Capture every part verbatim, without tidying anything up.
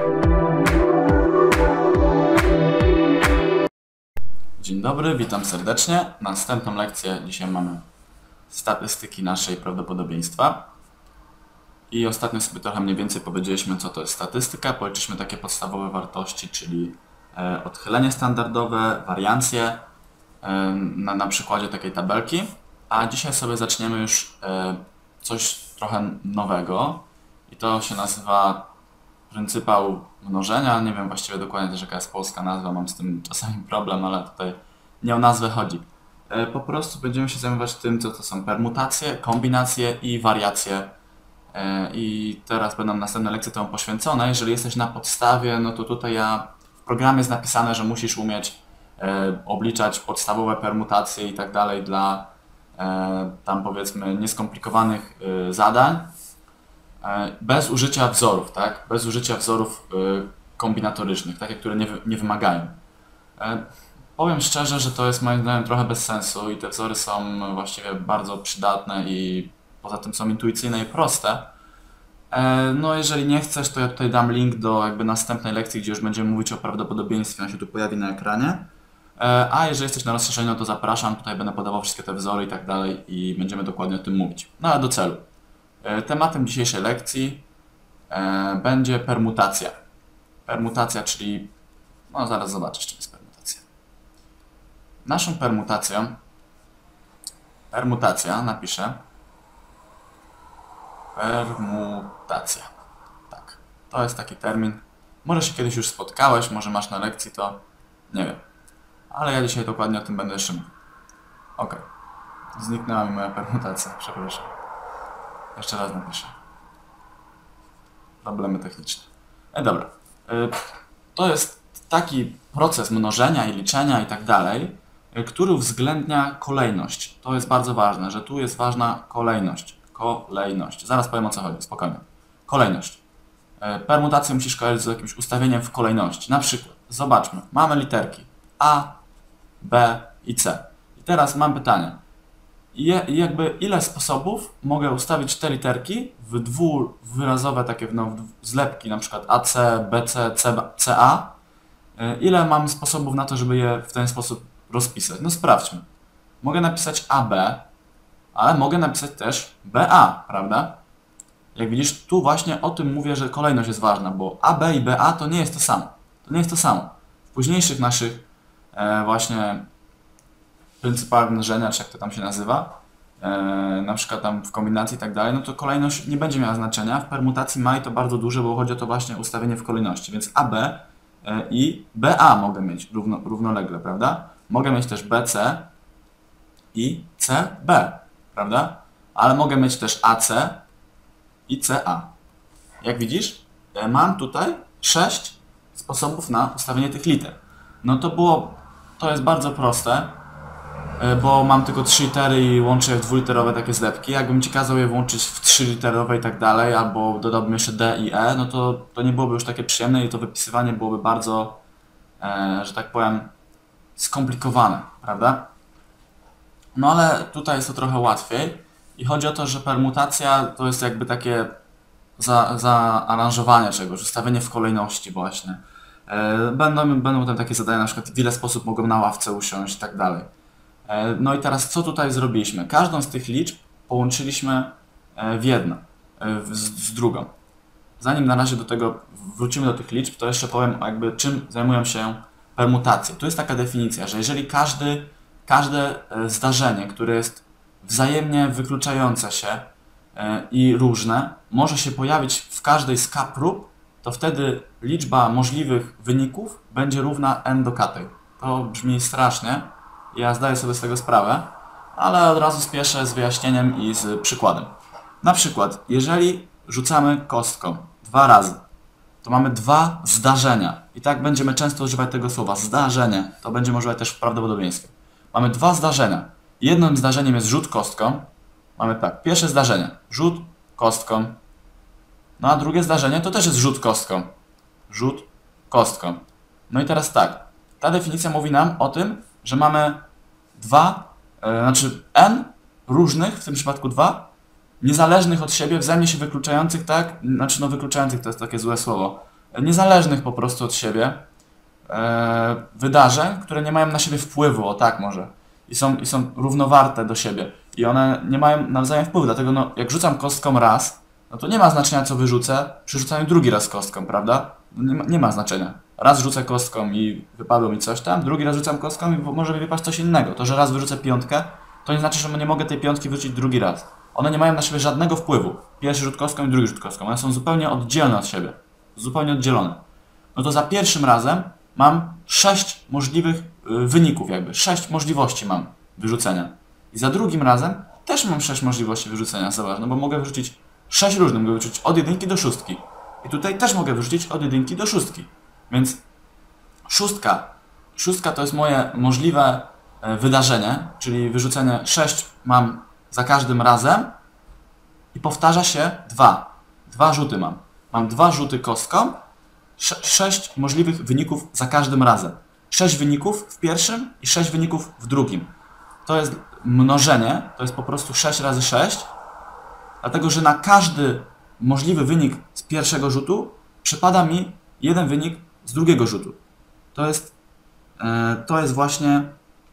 Dzień dobry, witam serdecznie. Następną lekcję dzisiaj mamy statystyki naszej prawdopodobieństwa. I ostatnio sobie trochę mniej więcej powiedzieliśmy, co to jest statystyka. Policzyliśmy takie podstawowe wartości, czyli e, odchylenie standardowe, wariancje e, na, na przykładzie takiej tabelki. A dzisiaj sobie zaczniemy już e, coś trochę nowego i to się nazywa pryncypał mnożenia. Nie wiem właściwie dokładnie też jaka jest polska nazwa, mam z tym czasami problem, ale tutaj nie o nazwę chodzi. E, po prostu będziemy się zajmować tym, co to są permutacje, kombinacje i wariacje. E, I teraz będą następne lekcje temu poświęcone. Jeżeli jesteś na podstawie, no to tutaj ja, w programie jest napisane, że musisz umieć e, obliczać podstawowe permutacje i tak dalej dla e, tam powiedzmy nieskomplikowanych e, zadań. Bez użycia wzorów, tak? Bez użycia wzorów y, kombinatorycznych, takie, które nie, nie wymagają. E, powiem szczerze, że to jest moim zdaniem trochę bez sensu i te wzory są właściwie bardzo przydatne i poza tym są intuicyjne i proste. E, no jeżeli nie chcesz, to ja tutaj dam link do jakby następnej lekcji, gdzie już będziemy mówić o prawdopodobieństwie, on się tu pojawi na ekranie. E, a jeżeli jesteś na rozszerzeniu, to zapraszam, tutaj będę podawał wszystkie te wzory i tak dalej i będziemy dokładnie o tym mówić. No ale do celu. Tematem dzisiejszej lekcji e, będzie permutacja. Permutacja, czyli... No zaraz zobaczysz, czym jest permutacja. Naszą permutacją... Permutacja, napiszę. Permutacja. Tak, to jest taki termin. Może się kiedyś już spotkałeś, może masz na lekcji, to nie wiem. Ale ja dzisiaj dokładnie o tym będę jeszcze mówił. Ok. Zniknęła mi moja permutacja, przepraszam. Jeszcze raz napiszę. Problemy techniczne. E, dobra. E, to jest taki proces mnożenia i liczenia i tak dalej, e, który uwzględnia kolejność. To jest bardzo ważne, że tu jest ważna kolejność. Kolejność. Zaraz powiem, o co chodzi, spokojnie. Kolejność. E, permutację musisz kojarzyć z jakimś ustawieniem w kolejności. Na przykład, zobaczmy, mamy literki A, B i C. I teraz mam pytanie. I jakby ile sposobów mogę ustawić te literki w dwuwyrazowe takie no, zlepki, na przykład A C, B C, C A. Ile mam sposobów na to, żeby je w ten sposób rozpisać? No sprawdźmy. Mogę napisać A B, ale mogę napisać też B A, prawda? Jak widzisz, tu właśnie o tym mówię, że kolejność jest ważna, bo A B i B A to nie jest to samo. To nie jest to samo. W późniejszych naszych e, właśnie pryncypałach mnożenia, czy jak to tam się nazywa, e, na przykład tam w kombinacji i tak dalej, no to kolejność nie będzie miała znaczenia. W permutacji ma i to bardzo duże, bo chodzi o to właśnie ustawienie w kolejności. Więc A B e, i B A mogę mieć równo, równolegle, prawda? Mogę mieć też B C i C B, prawda? Ale mogę mieć też A C i C A. Jak widzisz, e, mam tutaj sześć sposobów na ustawienie tych liter. No to było, to jest bardzo proste, bo mam tylko trzy litery i łączę je w dwuliterowe takie zlepki. Jakbym Ci kazał je włączyć w trzyliterowe i tak dalej, albo dodałbym jeszcze D i E, no to, to nie byłoby już takie przyjemne i to wypisywanie byłoby bardzo, e, że tak powiem, skomplikowane, prawda? No ale tutaj jest to trochę łatwiej i chodzi o to, że permutacja to jest jakby takie za, zaaranżowanie czegoś, ustawienie w kolejności właśnie. E, będą, będą tam takie zadania, na przykład w ile sposób mogą na ławce usiąść i tak dalej. No i teraz co tutaj zrobiliśmy? Każdą z tych liczb połączyliśmy w jedno, z, z drugą. Zanim na razie do tego wrócimy do tych liczb, to jeszcze powiem jakby czym zajmują się permutacje. Tu jest taka definicja, że jeżeli każdy, każde zdarzenie, które jest wzajemnie wykluczające się i różne, może się pojawić w każdej z k prób, to wtedy liczba możliwych wyników będzie równa n do k tej. To brzmi strasznie. Ja zdaję sobie z tego sprawę, ale od razu spieszę z wyjaśnieniem i z przykładem. Na przykład, jeżeli rzucamy kostką dwa razy, to mamy dwa zdarzenia. I tak będziemy często używać tego słowa. Zdarzenie. To będziemy używać też w prawdopodobieństwie. Mamy dwa zdarzenia. Jednym zdarzeniem jest rzut kostką. Mamy tak, pierwsze zdarzenie. Rzut kostką. No a drugie zdarzenie to też jest rzut kostką. Rzut kostką. No i teraz tak. Ta definicja mówi nam o tym, że mamy dwa, e, znaczy n różnych, w tym przypadku dwa, niezależnych od siebie, wzajemnie się wykluczających, tak? Znaczy no wykluczających to jest takie złe słowo. niezależnych po prostu od siebie e, wydarzeń, które nie mają na siebie wpływu, o tak może, i są, i są równowarte do siebie i one nie mają nawzajem wpływu, dlatego no, jak rzucam kostką raz, no to nie ma znaczenia co wyrzucę przy rzucaniu drugi raz kostką, prawda? Nie ma, nie ma znaczenia. Raz rzucę kostką i wypadło mi coś tam, drugi raz rzucam kostką i może mi wypaść coś innego. To, że raz wyrzucę piątkę, to nie znaczy, że nie mogę tej piątki wyrzucić drugi raz. One nie mają na siebie żadnego wpływu. Pierwszy rzut kostką i drugi rzut kostką. One są zupełnie oddzielne od siebie. Zupełnie oddzielone. No to za pierwszym razem mam sześć możliwych y, wyników jakby. Sześć możliwości mam wyrzucenia. I za drugim razem też mam sześć możliwości wyrzucenia. Zobacz, no bo mogę wyrzucić sześć różnych. Mogę wyrzucić od jedynki do szóstki. I tutaj też mogę wyrzucić od jedynki do szóstki. Więc szóstka. Szóstka to jest moje możliwe e, wydarzenie, czyli wyrzucenie sześć mam za każdym razem i powtarza się dwa. Dwa rzuty mam. Mam dwa rzuty kostką, sześć możliwych wyników za każdym razem. Sześć wyników w pierwszym i sześć wyników w drugim. To jest mnożenie, to jest po prostu sześć razy sześć, dlatego że na każdy możliwy wynik z pierwszego rzutu przypada mi jeden wynik z drugiego rzutu. To jest, e, to jest właśnie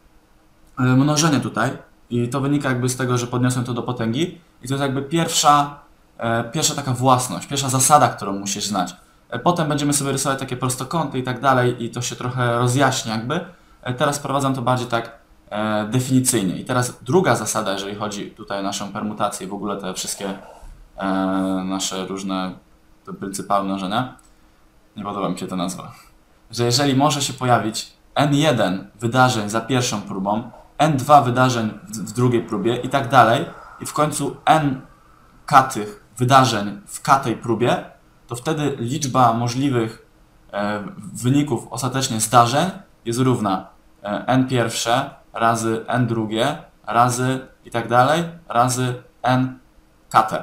e, mnożenie tutaj i to wynika jakby z tego, że podniosłem to do potęgi i to jest jakby pierwsza, e, pierwsza taka własność, pierwsza zasada, którą musisz znać. E, potem będziemy sobie rysować takie prostokąty i tak dalej i to się trochę rozjaśni jakby. E, teraz wprowadzam to bardziej tak e, definicyjnie. I teraz druga zasada, jeżeli chodzi tutaj o naszą permutację i w ogóle te wszystkie e, nasze różne te pryncypały mnożenia. Nie podoba mi się ta nazwa. Że jeżeli może się pojawić en jeden wydarzeń za pierwszą próbą, en dwa wydarzeń w, w drugiej próbie i tak dalej, i w końcu n k-tych wydarzeń w k-tej próbie, to wtedy liczba możliwych e, wyników ostatecznie zdarzeń jest równa e, n pierwsze razy n drugie razy i tak dalej razy n k-te.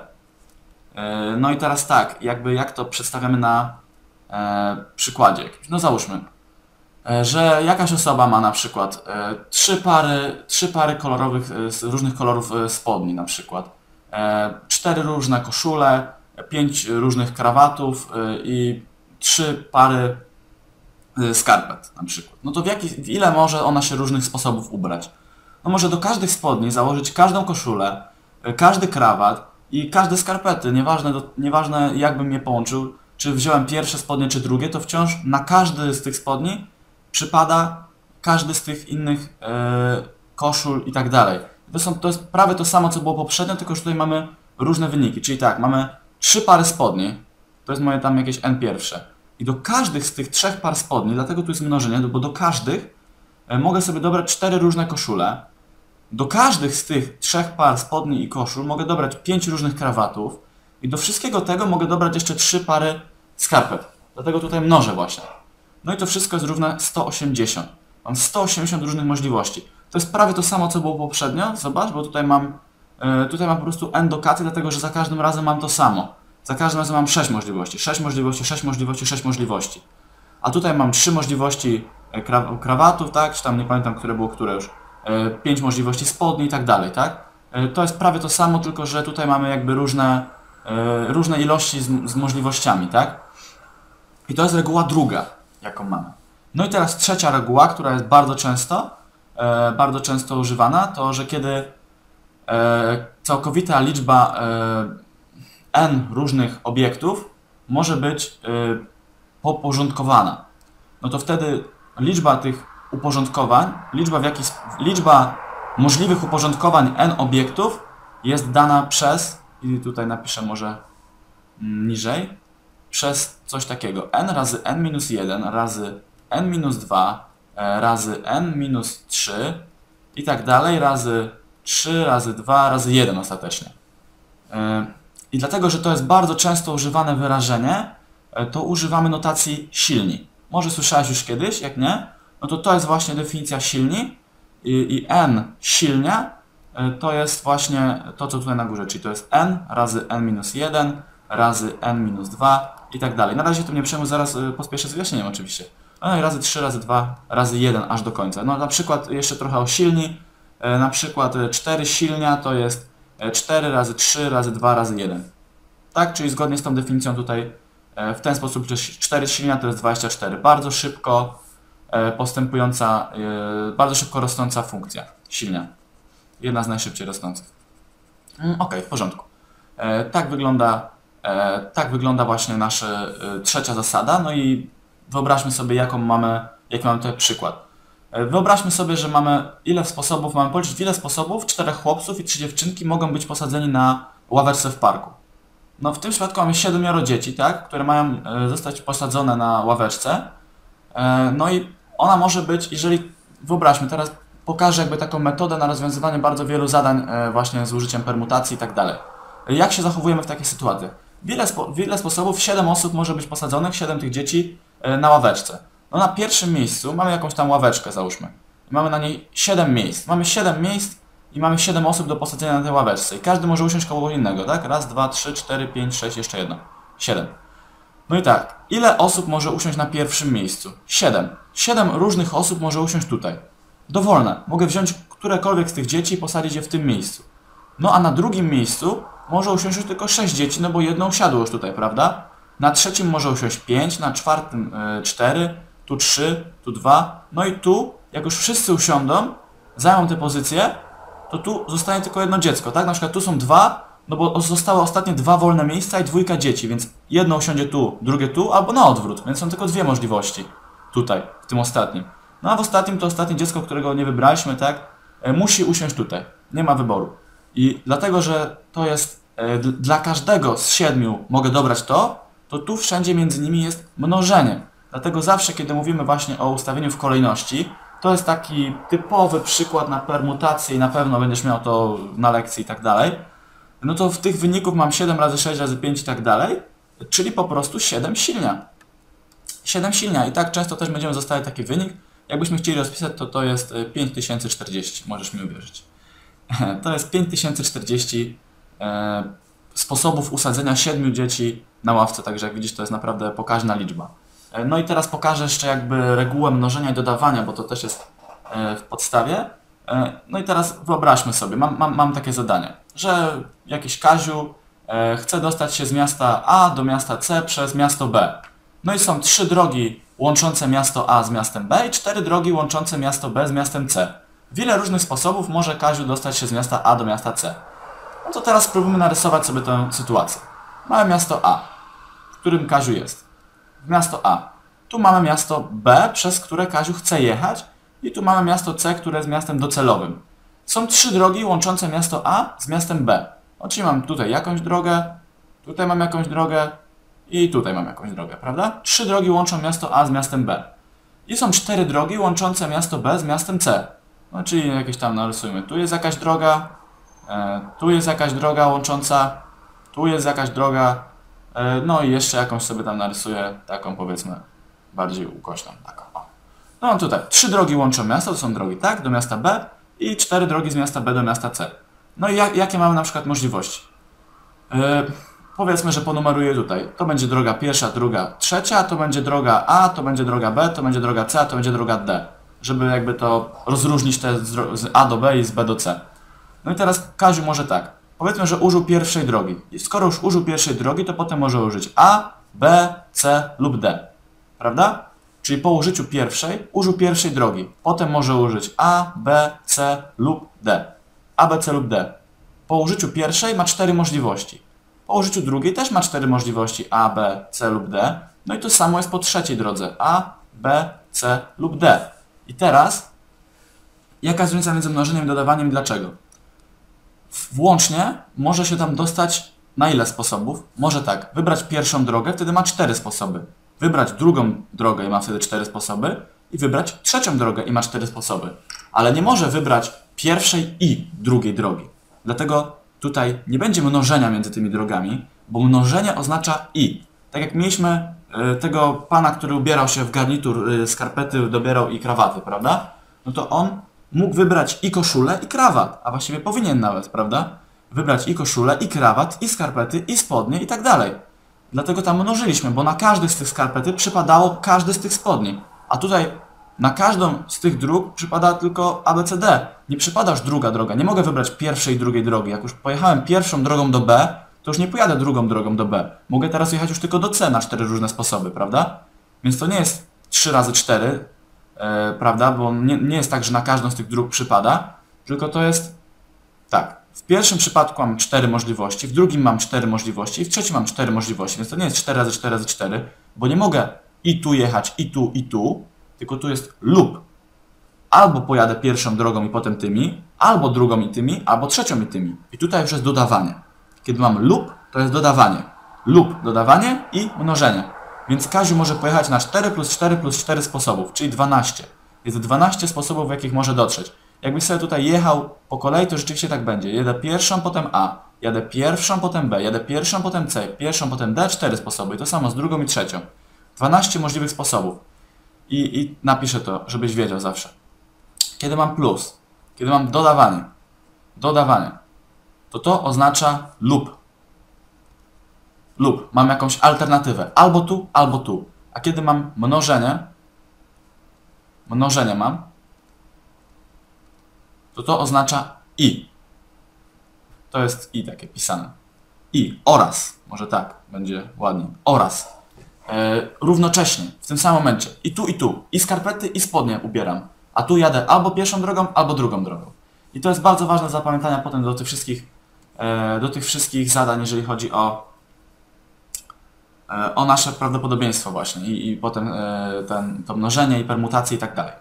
E, no i teraz tak, jakby jak to przedstawiamy na e, przykładzie. No załóżmy, e, że jakaś osoba ma na przykład e, trzy pary, trzy pary kolorowych, e, z różnych kolorów e, spodni na przykład, e, cztery różne koszule, pięć różnych krawatów e, i trzy pary e, skarpet na przykład. No to w, jaki, w ile może ona się różnych sposobów ubrać? No może do każdych spodni założyć każdą koszulę, e, każdy krawat i każde skarpety, nieważne, do, nieważne jakbym je połączył, czy wziąłem pierwsze spodnie, czy drugie, to wciąż na każdy z tych spodni przypada każdy z tych innych e, koszul i tak dalej. To, są, to jest prawie to samo, co było poprzednio, tylko że tutaj mamy różne wyniki. Czyli tak, mamy trzy pary spodni, to jest moje tam jakieś n pierwsze. I do każdych z tych trzech par spodni, dlatego tu jest mnożenie, bo do każdych e, mogę sobie dobrać cztery różne koszule. Do każdych z tych trzech par spodni i koszul mogę dobrać pięć różnych krawatów i do wszystkiego tego mogę dobrać jeszcze trzy pary skarpet. Dlatego tutaj mnożę właśnie. No i to wszystko jest równe sto osiemdziesiąt. Mam sto osiemdziesiąt różnych możliwości. To jest prawie to samo, co było poprzednio. Zobacz, bo tutaj mam, yy, tutaj mam po prostu n do k-ty, dlatego że za każdym razem mam to samo. Za każdym razem mam sześć możliwości. sześć możliwości, sześć możliwości, sześć możliwości. A tutaj mam trzy możliwości kraw krawatów, tak? Czy tam nie pamiętam, które było które już. pięć możliwości spodni i tak dalej, tak? To jest prawie to samo, tylko że tutaj mamy jakby różne, różne ilości z, z możliwościami, tak? I to jest reguła druga, jaką mamy. No i teraz trzecia reguła, która jest bardzo często, bardzo często używana, to że kiedy całkowita liczba n różnych obiektów może być poporządkowana, no to wtedy liczba tych uporządkowań, liczba, w jaki, liczba możliwych uporządkowań n obiektów jest dana przez, i tutaj napiszę może niżej, przez coś takiego, n razy n minus jeden razy n minus dwa razy n minus trzy i tak dalej, razy trzy razy dwa razy jeden ostatecznie. I dlatego, że to jest bardzo często używane wyrażenie, to używamy notacji silni. Może słyszałeś już kiedyś, jak nie? No to to jest właśnie definicja silni i, i n silnia to jest właśnie to, co tutaj na górze, czyli to jest n razy n minus jeden razy n minus dwa i tak dalej. Na razie to nie przejmuj, zaraz pospieszę z wyjaśnieniem oczywiście. No i razy trzy razy dwa razy jeden aż do końca. No na przykład jeszcze trochę o silni, na przykład cztery silnia to jest cztery razy trzy razy dwa razy jeden. Tak, czyli zgodnie z tą definicją tutaj w ten sposób, że cztery silnia to jest dwadzieścia cztery. Bardzo szybko postępująca, bardzo szybko rosnąca funkcja silnia. Jedna z najszybciej rosnących. Ok, w porządku. Tak wygląda, tak wygląda właśnie nasza trzecia zasada. No i wyobraźmy sobie, jaką mamy, jaki mamy tutaj przykład. Wyobraźmy sobie, że mamy ile sposobów, mamy policzyć ile sposobów, czterech chłopców i trzy dziewczynki mogą być posadzeni na ławeczce w parku. No w tym przypadku mamy siedmioro dzieci, tak, które mają zostać posadzone na ławeczce. No i ona może być, jeżeli, wyobraźmy, teraz pokażę jakby taką metodę na rozwiązywanie bardzo wielu zadań właśnie z użyciem permutacji i tak dalej. Jak się zachowujemy w takich sytuacjach? Wiele, spo, wiele sposobów, siedem osób może być posadzonych, siedem tych dzieci na ławeczce. No na pierwszym miejscu mamy jakąś tam ławeczkę, załóżmy. I mamy na niej siedem miejsc. Mamy siedem miejsc i mamy siedem osób do posadzenia na tej ławeczce. I każdy może usiąść koło innego, tak? Raz, dwa, trzy, cztery, pięć, sześć, jeszcze jedno. siedem. No i tak, ile osób może usiąść na pierwszym miejscu? siedem. siedem różnych osób może usiąść tutaj. Dowolne. Mogę wziąć którekolwiek z tych dzieci i posadzić je w tym miejscu. No a na drugim miejscu może usiąść już tylko sześć dzieci, no bo jedno usiadło już tutaj, prawda? Na trzecim może usiąść pięć, na czwartym cztery, tu trzy, tu dwa. No i tu, jak już wszyscy usiądą, zajmą tę pozycję, to tu zostanie tylko jedno dziecko, tak? Na przykład tu są dwa, no bo zostały ostatnie dwa wolne miejsca i dwójka dzieci, więc jedno usiądzie tu, drugie tu, albo na odwrót, więc są tylko dwie możliwości tutaj, w tym ostatnim. No a w ostatnim to ostatnie dziecko, którego nie wybraliśmy, tak? Musi usiąść tutaj, nie ma wyboru. I dlatego, że to jest e, dla każdego z siedmiu mogę dobrać to, to tu wszędzie między nimi jest mnożenie. Dlatego zawsze, kiedy mówimy właśnie o ustawieniu w kolejności, to jest taki typowy przykład na permutację i na pewno będziesz miał to na lekcji i tak dalej. No to w tych wyników mam siedem razy sześć razy pięć i tak dalej, czyli po prostu siedem silnia. siedem silnia i tak często też będziemy zostawiać taki wynik. Jakbyśmy chcieli rozpisać, to to jest pięć tysięcy czterdzieści, możesz mi uwierzyć. To jest pięć tysięcy czterdzieści e, sposobów usadzenia siedmiu dzieci na ławce, także jak widzisz, to jest naprawdę pokaźna liczba. E, no i teraz pokażę jeszcze jakby regułę mnożenia i dodawania, bo to też jest e, w podstawie. E, no i teraz wyobraźmy sobie, mam, mam, mam takie zadanie, że jakiś Kaziu e, chce dostać się z miasta A do miasta C przez miasto B. No i są trzy drogi łączące miasto A z miastem B i cztery drogi łączące miasto B z miastem C. W ile różnych sposobów może Kaziu dostać się z miasta A do miasta C. No to teraz spróbujmy narysować sobie tę sytuację. Mamy miasto A, w którym Kaziu jest. Miasto A. Tu mamy miasto B, przez które Kaziu chce jechać i tu mamy miasto C, które jest miastem docelowym. Są trzy drogi łączące miasto A z miastem B. No, czyli mam tutaj jakąś drogę, tutaj mam jakąś drogę i tutaj mam jakąś drogę, prawda? Trzy drogi łączą miasto A z miastem B. I są cztery drogi łączące miasto B z miastem C. No, czyli jakieś tam narysujmy. Tu jest jakaś droga, e, tu jest jakaś droga łącząca, tu jest jakaś droga, e, no i jeszcze jakąś sobie tam narysuję, taką powiedzmy bardziej ukośną. Taką. O. No tutaj trzy drogi łączą miasto, to są drogi, tak, do miasta B i cztery drogi z miasta B do miasta C. No i jak, jakie mamy na przykład możliwości? E, powiedzmy, że ponumeruję tutaj. To będzie droga pierwsza, druga, trzecia, to będzie droga A, to będzie droga B, to będzie droga C, a to będzie droga D. Żeby jakby to rozróżnić te z A do B i z B do C. No i teraz Kaziu może tak. Powiedzmy, że użył pierwszej drogi. I skoro już użył pierwszej drogi, to potem może użyć A, B, C lub D. Prawda? Czyli po użyciu pierwszej, użył pierwszej drogi. Potem może użyć A, B, C lub D. A, B, C lub D. Po użyciu pierwszej ma cztery możliwości. Po użyciu drugiej też ma cztery możliwości A, B, C lub D. No i to samo jest po trzeciej drodze. A, B, C lub D. I teraz, jaka jest różnica między mnożeniem i dodawaniem i dlaczego? Włącznie może się tam dostać na ile sposobów? Może tak, wybrać pierwszą drogę, wtedy ma cztery sposoby. Wybrać drugą drogę i ma wtedy cztery sposoby. I wybrać trzecią drogę i ma cztery sposoby. Ale nie może wybrać pierwszej i drugiej drogi. Dlatego tutaj nie będzie mnożenia między tymi drogami, bo mnożenie oznacza i. Tak jak mieliśmy tego pana, który ubierał się w garnitur, skarpety dobierał i krawaty, prawda? No to on mógł wybrać i koszulę, i krawat, a właściwie powinien nawet, prawda? Wybrać i koszulę, i krawat, i skarpety, i spodnie, i tak dalej. Dlatego tam mnożyliśmy, bo na każdy z tych skarpety przypadało każdy z tych spodni. A tutaj na każdą z tych dróg przypada tylko A, B, C, D. Nie przypada już druga droga. Nie mogę wybrać pierwszej i drugiej drogi. Jak już pojechałem pierwszą drogą do B, to już nie pojadę drugą drogą do B. Mogę teraz jechać już tylko do C na cztery różne sposoby, prawda? Więc to nie jest trzy razy cztery, e, prawda? Bo nie, nie jest tak, że na każdą z tych dróg przypada, tylko to jest tak. W pierwszym przypadku mam cztery możliwości, w drugim mam cztery możliwości i w trzecim mam cztery możliwości. Więc to nie jest cztery razy cztery razy cztery, bo nie mogę i tu jechać, i tu, i tu, tylko tu jest lub. Albo pojadę pierwszą drogą i potem tymi, albo drugą i tymi, albo trzecią i tymi. I tutaj już jest dodawanie. Kiedy mam lub, to jest dodawanie. Lub dodawanie i mnożenie. Więc Kaziu może pojechać na cztery plus cztery plus cztery sposobów, czyli dwanaście. Jest dwanaście sposobów, w jakich może dotrzeć. Jakbyś sobie tutaj jechał po kolei, to rzeczywiście tak będzie. Jadę pierwszą, potem A. Jadę pierwszą, potem B. Jadę pierwszą, potem C. Pierwszą, potem D. Cztery sposoby. I to samo z drugą i trzecią. dwanaście możliwych sposobów. I, i napiszę to, żebyś wiedział zawsze. Kiedy mam plus, kiedy mam dodawanie, dodawanie, to to oznacza lub. Lub mam jakąś alternatywę. Albo tu, albo tu. A kiedy mam mnożenie, mnożenie mam, to to oznacza i. To jest i takie pisane. I oraz, może tak będzie ładniej. Oraz. E, równocześnie, w tym samym momencie. I tu, i tu. I skarpety, i spodnie ubieram. A tu jadę albo pierwszą drogą, albo drugą drogą. I to jest bardzo ważne do zapamiętania potem do tych wszystkich, e, do tych wszystkich zadań, jeżeli chodzi o, e, o nasze prawdopodobieństwo właśnie. I, i potem e, ten, to mnożenie i permutacje i tak dalej.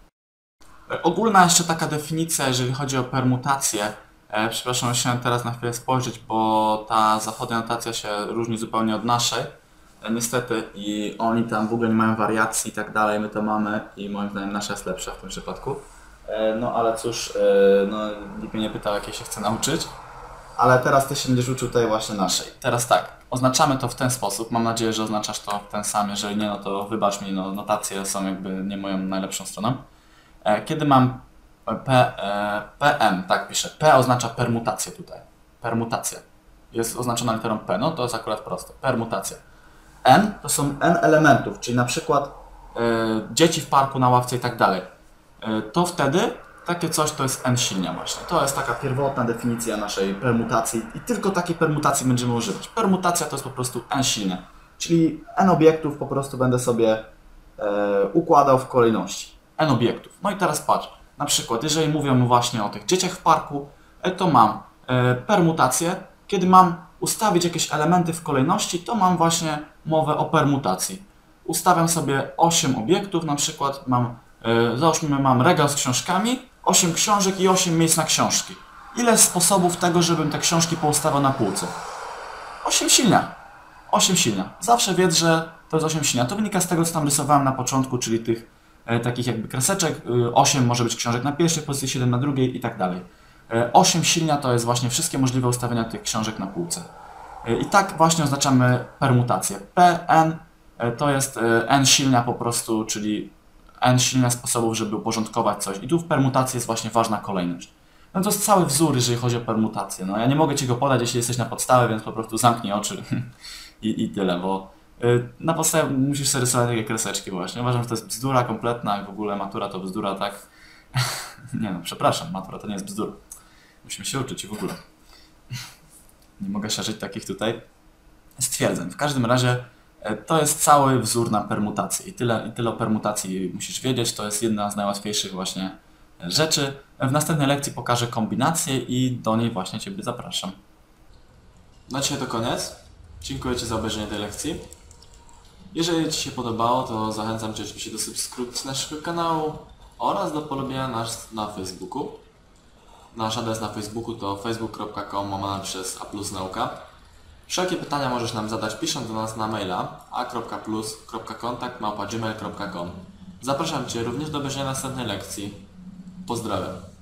E, ogólna jeszcze taka definicja, jeżeli chodzi o permutację. E, przepraszam, musiałem teraz na chwilę spojrzeć, bo ta zachodnia notacja się różni zupełnie od naszej. Niestety i oni tam w ogóle nie mają wariacji i tak dalej, my to mamy i moim zdaniem nasza jest lepsza w tym przypadku. No ale cóż, no nikt mnie nie pytał, jakiej się chce nauczyć. Ale teraz ty się będziesz uczył tej właśnie naszej. Teraz tak, oznaczamy to w ten sposób, mam nadzieję, że oznaczasz to w ten sam, jeżeli nie, no to wybacz mi, no notacje są jakby nie moją najlepszą stroną. Kiedy mam P, P M, tak piszę, P oznacza permutację tutaj, permutacja. Jest oznaczona literą P, no to jest akurat proste, permutacja. N to są N elementów, czyli na przykład y, dzieci w parku, na ławce i tak dalej. Y, to wtedy takie coś to jest N silnia właśnie. To jest taka pierwotna definicja naszej permutacji i tylko takiej permutacji będziemy używać. Permutacja to jest po prostu N silnia, czyli N obiektów po prostu będę sobie y, układał w kolejności. N obiektów. No i teraz patrz, na przykład jeżeli mówię właśnie o tych dzieciach w parku, y, to mam y, permutację, kiedy mam ustawić jakieś elementy w kolejności, to mam właśnie mowę o permutacji. Ustawiam sobie osiem obiektów, na przykład mam, yy, załóżmy, mam regał z książkami, osiem książek i osiem miejsc na książki. Ile sposobów tego, żebym te książki poustawiał na półce? osiem silnia. osiem silnia. Zawsze wiedz, że to jest osiem silnia. To wynika z tego, co tam rysowałem na początku, czyli tych e, takich jakby kreseczek. Yy, osiem może być książek na pierwszej pozycji, siedem na drugiej i tak dalej. osiem silnia to jest właśnie wszystkie możliwe ustawienia tych książek na półce. I tak właśnie oznaczamy permutację. P N to jest N silnia po prostu, czyli N silnia sposobów, żeby uporządkować coś. I tu w permutacji jest właśnie ważna kolejność. No to jest cały wzór, jeżeli chodzi o permutację. No ja nie mogę Ci go podać, jeśli jesteś na podstawę, więc po prostu zamknij oczy i, i tyle, bo na podstawie musisz sobie rysować takie kreseczki właśnie. Uważam, że to jest bzdura kompletna i w ogóle matura to bzdura, tak? Nie no, przepraszam, matura to nie jest bzdura. Musimy się uczyć i w ogóle. Nie mogę szerzyć takich tutaj stwierdzeń. W każdym razie to jest cały wzór na permutację. I tyle, i tyle o permutacji musisz wiedzieć. To jest jedna z najłatwiejszych właśnie rzeczy. W następnej lekcji pokażę kombinację i do niej właśnie Ciebie zapraszam. Na dzisiaj to koniec. Dziękuję Ci za obejrzenie tej lekcji. Jeżeli Ci się podobało, to zachęcam Cię oczywiście do subskrypcji naszego kanału oraz do polubienia nas na Facebooku. Nasz adres na Facebooku to facebook kropka com łamane przez a plus nauka. Wszelkie pytania możesz nam zadać pisząc do nas na maila a kropka plus kropka kontakt małpa gmail kropka com. Zapraszam Cię również do obejrzenia następnej lekcji. Pozdrawiam.